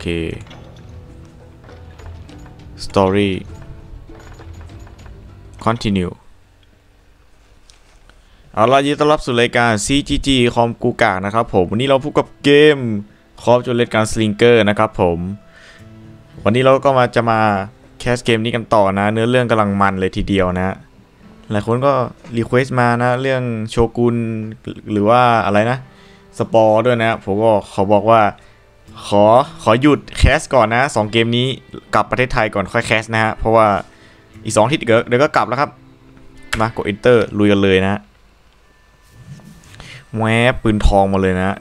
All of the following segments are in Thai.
เค story continue เอาล่ะยินดีต้อนรับสู่รายการ CGG คอมกูกากนะครับผมวันนี้เราพบกับเกมคอมจนเล่นการสลิงเกอร์นะครับผมวันนี้เราก็จะมาแคสเกมนี้กันต่อนะเนื้อเรื่องกำลังมันเลยทีเดียวนะหลายคนก็รีเควสต์มานะเรื่องโชกุนหรือว่าอะไรนะสปอร์ด้วยนะผมก็ขอบอกว่าขอหยุดแคสก่อนนะ2เกมนี้กลับประเทศไทยก่อนค่อยแคสนะฮะเพราะว่าอีก2อาทิตย์เดี๋ยวก็กลับแล้วครับมากด Enter ลุยกันเลยนะแหวะปืนทองมาเลยนะ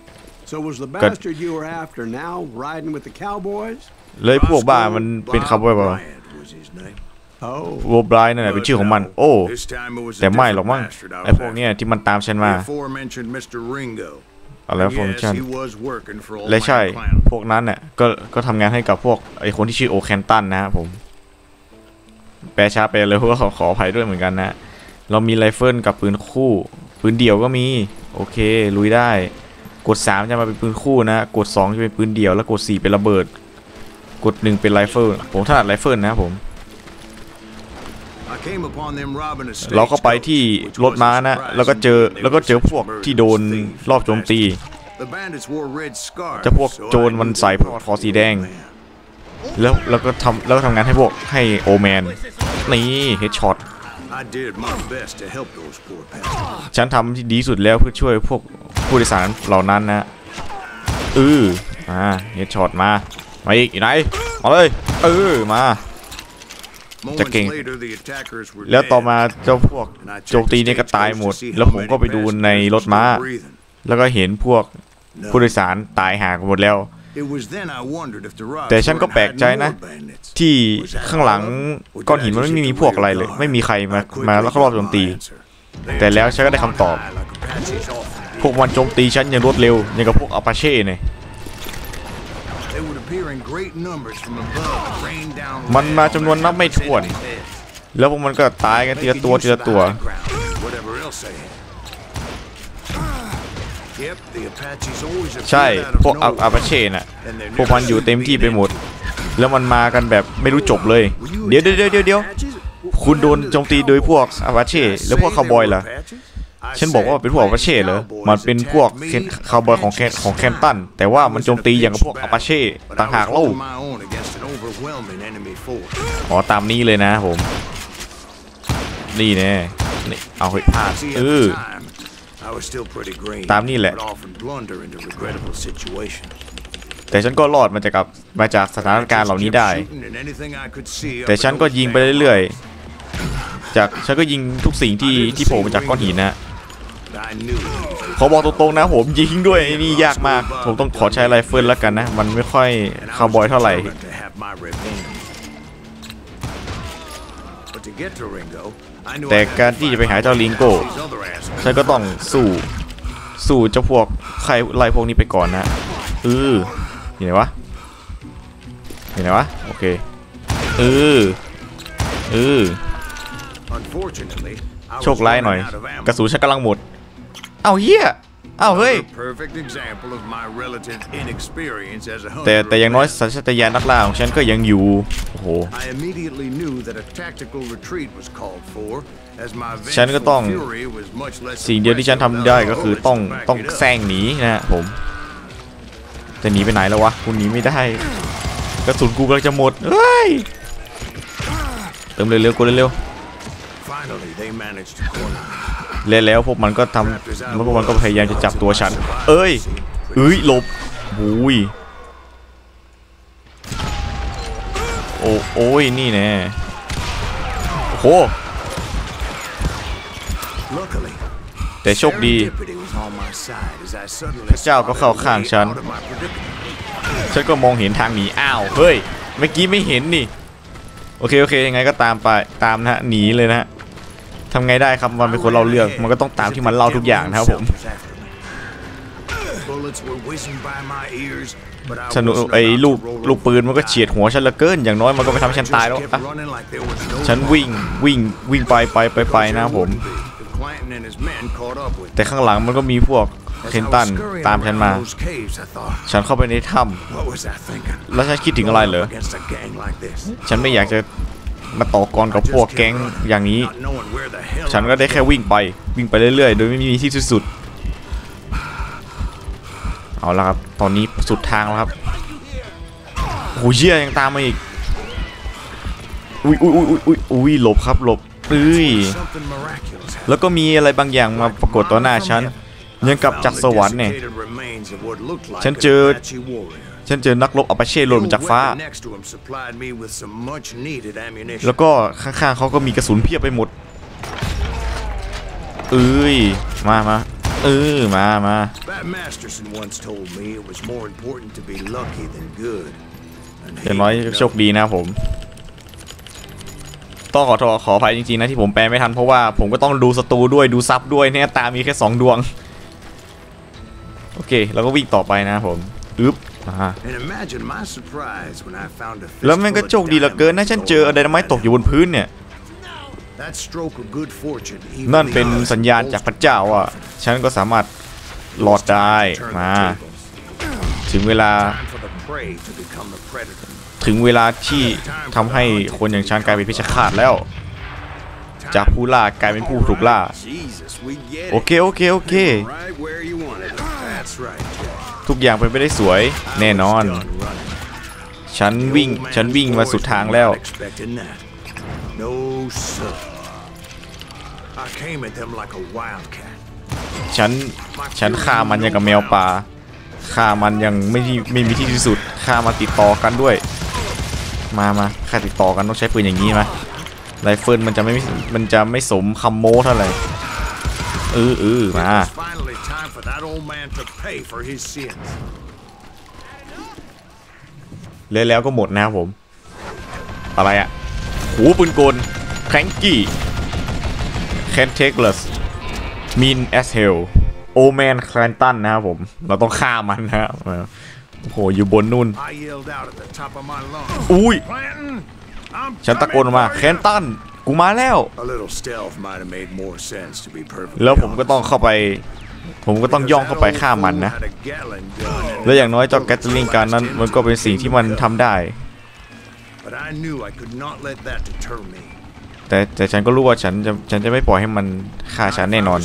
เลยพวกบ้ามันเป็นคาร์บอยป่ะวอลบรายนั่นแหละเป็นชื่อของมันโอ้แต่ไม่หรอกมั้งไอพวกเนี้ยที่มันตามฉันมาอะไรฟังก์ชันและใช่พวกนั้นเนี่ยก็ทำงานให้กับพวกไอคนที่ชื่อโอแคนตันนะครับผมแปลช้าไปเลยเพราะว่าขออภัยด้วยเหมือนกันนะเรามีไรเฟิลกับปืนคู่ปืนเดี่ยวก็มีโอเคลุยได้กด3จะมาเป็นปืนคู่นะกด2จะเป็นปืนเดี่ยวแล้วกด4เป็นระเบิดกด1เป็นไรเฟิลผมถนัดไรเฟิลนะผมเราก็ไปที่รถม้านะแล้วก็เจอพวกที่โดนรอบโจมตีจะพวกโจรมันใส่ผ้าคอสีแดงแล้วก็ทำงานให้พวกให้โอแมนนี่เฮดช็อตฉันทำที่ดีสุดแล้วเพื่อช่วยพวกผู้โดยสารเหล่านั้นนะเฮดช็อตมาอีกอยู่ไหนมาเลยมาจะเก่งแล้วต่อมาเจ้าพวกโจมตีเนี่ยก็ตายหมดแล้วผมก็ไปดูในรถม้าแล้วก็เห็นพวกผู้โดยสารตายหายหมดแล้วแต่ฉันก็แปลกใจนะที่ข้างหลังก้อนหินมันไม่มีพวกอะไรเลยไม่มีใครมาแล้วก็รอบโจมตีแต่แล้วฉันก็ได้คำตอบพวกมันโจมตีฉันอย่างรวดเร็วอย่างกับพวกอาปาเช่เนี่ยมันมาจำนวนนับไม่ถ้วนแล้วพวกมันก็ตายกันทีละตัวใช่พวกอาปาเช่น่ะพวกมันอยู่เต็มที่ไปหมดแล้วมันมากันแบบไม่รู้จบเลยเดี๋ยวคุณโดนโจมตีโดยพวกอาปาเช่แล้วพวกคาวบอยล่ะฉันบอกว่าเป็นพวกอาปาเช่เหรอมันเป็นพวกคาวบอยของแคนตันแต่ว่ามันโจมตีอย่างกับพวกอาปาเช่ต่างหากเล่าตามนี้เลยนะผมนี่แน่นี่เอาให้พลาดตามนี่แหละแต่ฉันก็รอดมาจากสถานการณ์เหล่านี้ได้แต่ฉันก็ยิงไปเรื่อยๆฉันก็ยิงทุกสิ่งที่โผล่มาจากก้อนหินนะขอบอกตรงๆนะผมยิงด้วยนี่ยากมากผมต้องขอใช้ไรเฟิลแล้วกันนะมันไม่ค่อยคาวบอยเท่าไหร่แต่การที่จะไปหาเจ้าลิงโก้ฉันก็ต้องสู้เจ้าพวกใครไล่พวกนี้ไปก่อนนะอยู่ไหนวะโอเคโชคร้ายหน่อยกระสุนฉันกำลังหมดเอาเหี้ยเฮ้ยแต่อย่างน้อยสัญชาตญาณนักล่าของฉันก็ยังอยู่โอ้โหฉันก็ต้องสิ่งเดียวที่ฉันทำได้ก็คือต้องแซงหนีนะผมจะหนีไปไหนแล้ววะคุณหนีไม่ได้กระสุนกูกำลังจะหมดเฮ้ยเติมเร็วๆกูเร็วแล้วพวกมันก็พยายามจะจับตัวฉันหลบโอ้ยนี่แน่โอ้แต่โชคดีพระเจ้าก็เข้าข้างฉันก็มองเห็นทางหนีเฮ้ยเมื่อกี้ไม่เห็นนี่โอเคยังไงก็ตามนะหนีเลยนะทำไงได้ครับมันเป็นคนเล่าเรื่องมันก็ต้องตามที่มันเล่าทุกอย่างนะครับผมฉันไอ้ลูกปืนมันก็เฉียดหัวฉันเหลือเกินอย่างน้อยมันก็ไม่ทำให้ฉันตายแล้วฉันวิ่งไปนะผมแต่ข้างหลังมันก็มีพวกเคนตันตามฉันมาฉันเข้าไปในถ้ำแล้วฉันคิดถึงอะไรเหรอฉันไม่อยากจะมาต่อกรกับพวกแก๊งอย่างนี้ฉันก็ได้แค่วิ่งไปเรื่อยๆโดยไม่มีที่สุดเอาละครับตอนนี้สุดทางแล้วครับโอ้ยเหี้ยยังตามมาอีกอุ้ยหลบครับหลบแล้วก็มีอะไรบางอย่างมาปรากฏต่อหน้าฉันยังกลับจากสวรรค์เนี่ยฉันเจอนักรบอัปาเช่หล่นมาจากฟ้าแล้วก็ข้างๆเขาก็มีกระสุนเพียบไปหมดมาอย่างน้อยโชคดีนะผมต้องขออภัยจริงๆนะที่ผมแปลไม่ทันเพราะว่าผมก็ต้องดูศัตรูด้วยดูซับด้วยเนี่ยตามีแค่2 ดวงโอเคแล้วก็วิ่งต่อไปนะผมแล้วแม่งก็โชคดีเหลือเกินนะฉันเจอไดนาไมต์ตกอยู่บนพื้นเนี่ยนั่นเป็นสัญญาณจากพระเจ้าอ่ะฉันก็สามารถหลอดได้มาถึงเวลาที่ทำให้คนอย่างฉันกลายเป็นพิชฆาตแล้วจากผู้ล่ากลายเป็นผู้ถูกล่าโอเคทุกอย่างเป็นไปได้สวยแน่นอนฉันวิ่งมาสุดทางแล้วฉันฆ่ามันอย่างกับแมวป่าฆ่ามันยังไม่มีที่สุดฆ่ามันติดต่อกันด้วยมาฆ่าติดต่อกันต้องใช้ปืนอย่างนี้ไหมไรเฟิลมันจะไม่สมคำโม้เท่าไหร่มาแล้วก็หมดนะครับผมอะไรอ่ะหูปืนกลแครงกี้แคนเทคเลสมีนแอสเฮลโอแมนแคลนตันนะครับผมเราต้องฆ่ามันนะครับโอ้โหอยู่บนนู่นอุ้ยฉันตะโกนมาแคลนตันกูมาแล้วแล้วผมก็ต้องย่องเข้าไปฆ่ามันนะแล้วอย่างน้อยเจ้าแกตเตอร์ลิงการนั้นมันก็เป็นสิ่งที่มันทำได้แต่ฉันก็รู้ว่าฉันจะไม่ปล่อยให้มันฆ่าฉันแน่นอน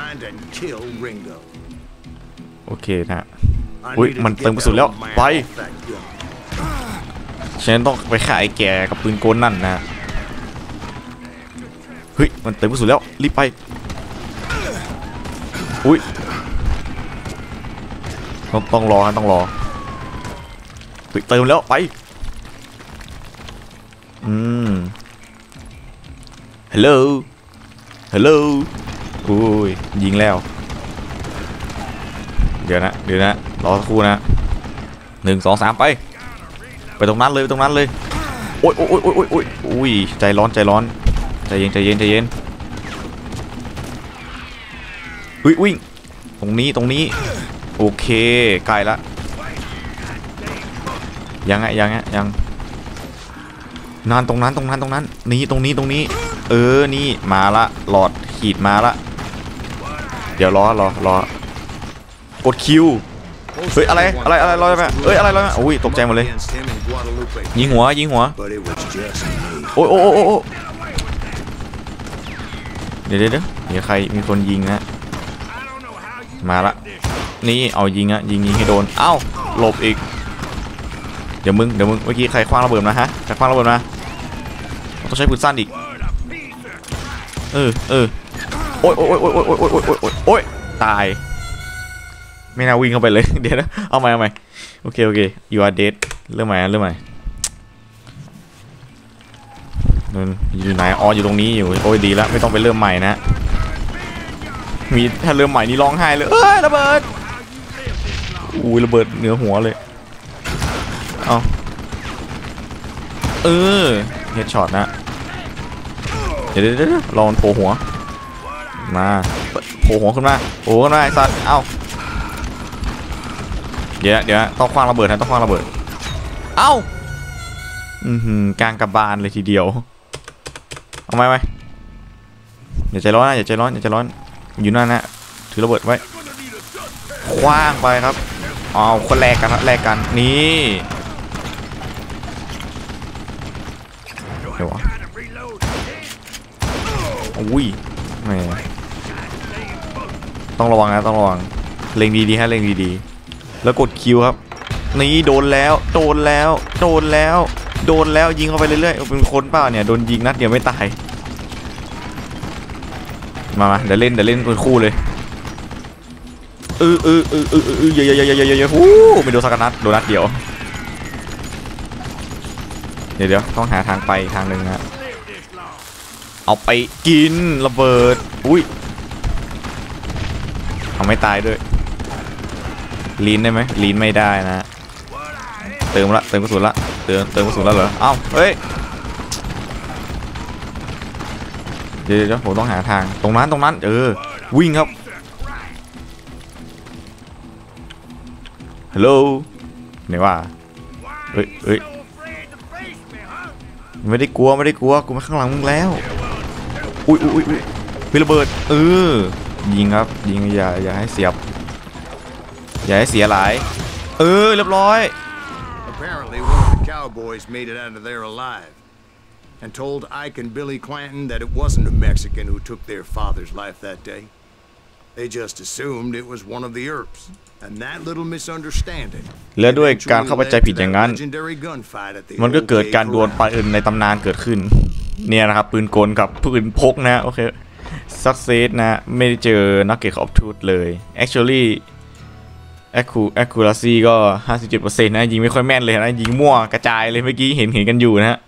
โอเคนะอุ้ยมันเติมกระสุนแล้วไปฉันต้องไปฆ่าไอ้แก่กับปืนกลนั่นนะเฮ้ยมันเติมกระสุนแล้วรีบไปอุ้ยต้องรอเติมแล้วไปฮัลโหลอุ้ยยิงแล้วเดี๋ยวนะรอสักครู่นะ1 2 3ไปตรงนั้นเลยโอ้ยใจร้อนใจเย็นวิ่งตรงนี้โอเคใกล้ละยังนานตรงนั้นนี่ตรงนี้นี่มาละหลอดขีดมาละเดี๋ยวรอกดคิวเฮ้ยอะไรลอยมาอะไรลอยมาอุ้ยตกใจหมดเลยยิงหัวโอ้เดี๋ยวมีใครมีคนยิงนะมาละนี่เอายิงให้โดนเอ้าหลบอีกเดี๋ยวมึงเมื่อกี้ใครคว้างระเบิดมาใครคว้างระเบิดมาต้องใช้ปืนสั้นอีกโอ้ยตายไม่น่าวิ่งเข้าไปเลยเดี๋ยวนะเอาใหม่โอเค you are dead เริ่มใหม่อยู่ไหนอยู่ตรงนี้อยู่โอ้ยดีแล้วไม่ต้องไปเริ่มใหม่นะถ้าเริ่มใหม่นี่ร้องไห้เลยระเบิดระเบิดเหนือหัวเลยเอาเฮดช็อตนะเดี๋ยวรอมันโผล่หัวมาโผล่หัวขึ้นมาไอ้สัตว์เอ้าเดี๋ยวต้องคว้างระเบิดเอ้ากลางกระบาลเลยทีเดียวเอาไหมอย่าใจร้อนนะอย่าใจร้อนอย่าใจร้อนอยู่นั่นนะถือระเบิดไว้คว้างไปครับเอาคนแรกกันแรกกันนี่เดี๋ยวอุ้ยแหมต้องระวังนะต้องระวังเล็งดีๆฮะเล็งดีๆแล้วกดคิวครับนี่โดนแล้วโดนแล้วโดนแล้วโดนแล้วยิงเข้าไปเรื่อยๆเป็นคนเปล่าเนี่ยโดนยิงนัดเดียวไม่ตายมาเดี๋ยวเล่นเป็นคู่เลยเยอะไม่โดนสักนัดโดนนัดเดียวเดี๋ยวต้องหาทางไปทางหนึ่งนะเอาไปกินระเบิดอุ้ยเอาไม่ตายด้วยลีนได้ไหมลีนไม่ได้นะเติมกระสุนละเติมกระสุนแล้วเหรอเอ้าเฮ้ยเดี๋ยวผมต้องหาทางตรงนั้นวิ่งครับฮัลโหลไหนว่าเฮ้ยไม่ได้กลัวกูมาข้างหลังมึงแล้วอุ้ยมีระเบิดยิงครับยิงอย่าให้เสียบอย่าให้เสียหลายเรียบร้อย Apparently one of the cowboys made it out of there alive and told Ike and Billy Clanton that it wasn't a Mexican who took their father's life that day. They just assumed it was one of the Earps, and that little misunderstanding และด้วยการเข้าใจผิดอย่างนั้นมันก็เกิดการดวลปืนในตำนานเกิดขึ้นเนี่ยนะครับปืนกลกับปืนพกนะโอเคซักเซสนะไม่ได้เจอนักเก็ตออฟทูธเลย actually accuracy ก็ 57% นะยิงไม่ค่อยแม่นเลยนะยิงมั่วกระจายเลยเมื่อกี้เห็นกันอยู่นะฮะ